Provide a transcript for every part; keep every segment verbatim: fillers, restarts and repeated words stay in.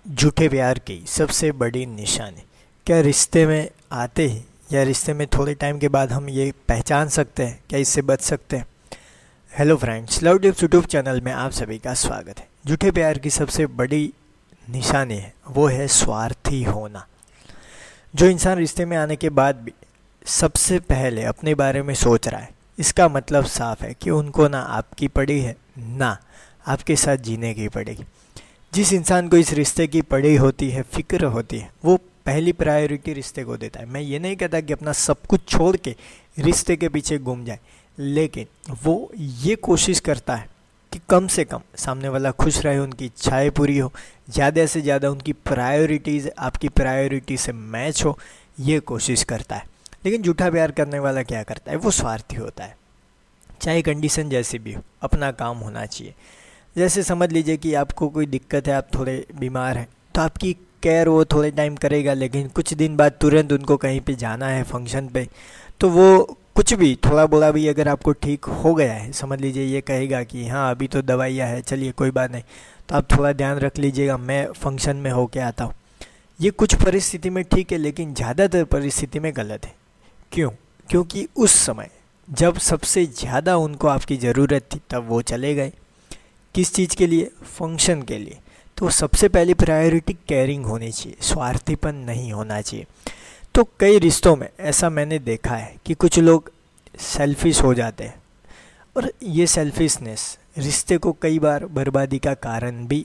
झूठे प्यार की सबसे बड़ी निशानी। क्या रिश्ते में आते ही या रिश्ते में थोड़े टाइम के बाद हम ये पहचान सकते हैं, क्या इससे बच सकते हैं? Hello friends, love tips YouTube channel में आप सभी का स्वागत है। झूठे प्यार की सबसे बड़ी निशानी है वो है स्वार्थी होना। जो इंसान रिश्ते में आने के बाद भी सबसे पहले अपने बारे में सोच रहा है, इसका मतलब साफ है कि उनको ना आपकी पड़ी है ना आपके साथ जीने की पड़ेगी। जिस इंसान को इस रिश्ते की पड़ी होती है, फिक्र होती है, वो पहली प्रायोरिटी रिश्ते को देता है। मैं ये नहीं कहता कि अपना सब कुछ छोड़ के रिश्ते के पीछे घूम जाए, लेकिन वो ये कोशिश करता है कि कम से कम सामने वाला खुश रहे, उनकी इच्छाएं पूरी हो, ज़्यादा से ज़्यादा उनकी प्रायोरिटीज़ आपकी प्रायोरिटी से मैच हो, ये कोशिश करता है। लेकिन झूठा प्यार करने वाला क्या करता है? वो स्वार्थी होता है। चाहे कंडीशन जैसी भी हो, अपना काम होना चाहिए। जैसे समझ लीजिए कि आपको कोई दिक्कत है, आप थोड़े बीमार हैं, तो आपकी केयर वो थोड़े टाइम करेगा, लेकिन कुछ दिन बाद तुरंत उनको कहीं पे जाना है फंक्शन पे, तो वो कुछ भी थोड़ा बोला भी अगर आपको ठीक हो गया है, समझ लीजिए ये कहेगा कि हाँ अभी तो दवाइयाँ है, चलिए कोई बात नहीं, तो आप थोड़ा ध्यान रख लीजिएगा, मैं फंक्शन में होके आता हूँ। ये कुछ परिस्थिति में ठीक है, लेकिन ज़्यादातर परिस्थिति में गलत है। क्यों? क्योंकि उस समय जब सबसे ज़्यादा उनको आपकी ज़रूरत थी तब वो चले गए। किस चीज़ के लिए? फंक्शन के लिए। तो सबसे पहली प्रायोरिटी केयरिंग होनी चाहिए, स्वार्थीपन नहीं होना चाहिए। तो कई रिश्तों में ऐसा मैंने देखा है कि कुछ लोग सेल्फिश हो जाते हैं, और ये सेल्फिशनेस रिश्ते को कई बार बर्बादी का कारण भी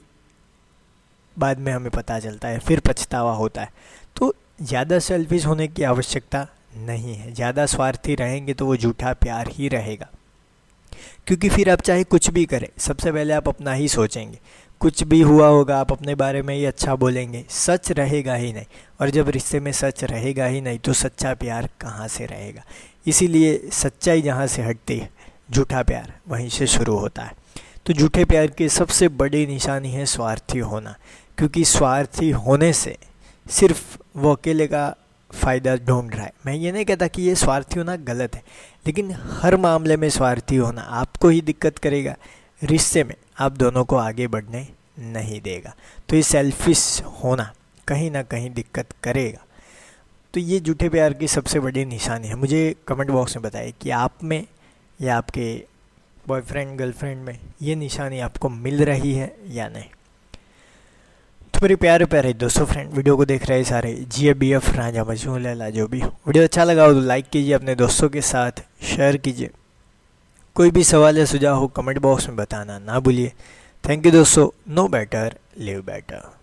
बाद में हमें पता चलता है, फिर पछतावा होता है। तो ज़्यादा सेल्फिश होने की आवश्यकता नहीं है। ज़्यादा स्वार्थी रहेंगे तो वो झूठा प्यार ही रहेगा, क्योंकि फिर आप चाहे कुछ भी करें, सबसे पहले आप अपना ही सोचेंगे। कुछ भी हुआ होगा आप अपने बारे में ही अच्छा बोलेंगे, सच रहेगा ही नहीं। और जब रिश्ते में सच रहेगा ही नहीं तो सच्चा प्यार कहाँ से रहेगा? इसीलिए सच्चाई जहाँ से हटती है, झूठा प्यार वहीं से शुरू होता है। तो झूठे प्यार की सबसे बड़ी निशानी है स्वार्थी होना, क्योंकि स्वार्थी होने से सिर्फ वो अकेले का फ़ायदा ढूंढ रहा है। मैं ये नहीं कहता कि ये स्वार्थी होना गलत है, लेकिन हर मामले में स्वार्थी होना आपको ही दिक्कत करेगा, रिश्ते में आप दोनों को आगे बढ़ने नहीं देगा। तो ये सेल्फिश होना कहीं ना कहीं दिक्कत करेगा। तो ये झूठे प्यार की सबसे बड़ी निशानी है। मुझे कमेंट बॉक्स में बताइए कि आप में या आपके बॉयफ्रेंड गर्लफ्रेंड में ये निशानी आपको मिल रही है या नहीं। तो मेरे प्यारे प्यारे दोस्तों, फ्रेंड वीडियो को देख रहे सारे जी बी एफ राजा मजनू लैला जो भी हो, वीडियो अच्छा लगा हो तो लाइक कीजिए, अपने दोस्तों के साथ शेयर कीजिए। कोई भी सवाल या सुझाव हो कमेंट बॉक्स में बताना ना भूलिए। थैंक यू दोस्तों। No better live better.